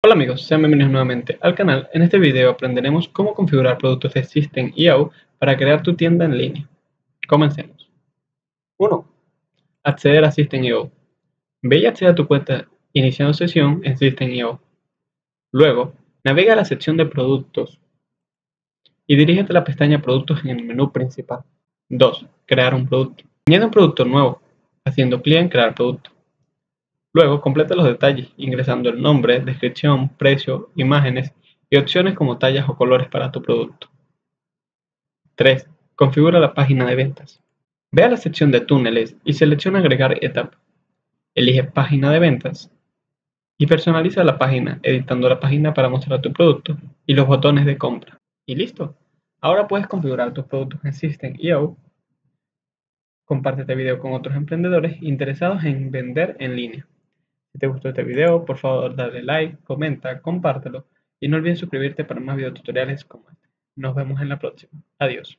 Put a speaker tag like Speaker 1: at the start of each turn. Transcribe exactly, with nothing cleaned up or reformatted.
Speaker 1: Hola amigos, sean bienvenidos nuevamente al canal. En este video aprenderemos cómo configurar productos de System punto i o para crear tu tienda en línea. Comencemos. uno. Acceder a System punto i o. Ve y accede a tu cuenta iniciando sesión en System punto i o. Luego, navega a la sección de productos y dirígete a la pestaña Productos en el menú principal. dos. Crear un producto. Añade un producto nuevo, haciendo clic en Crear producto. Luego, completa los detalles, ingresando el nombre, descripción, precio, imágenes y opciones como tallas o colores para tu producto. tres. Configura la página de ventas. Ve a la sección de túneles y selecciona Agregar etapa. Elige Página de ventas y personaliza la página, editando la página para mostrar tu producto y los botones de compra. Y listo. Ahora puedes configurar tus productos en System punto i o. Comparte este video con otros emprendedores interesados en vender en línea. Si te gustó este video, por favor dale like, comenta, compártelo y no olvides suscribirte para más videotutoriales como este. Nos vemos en la próxima. Adiós.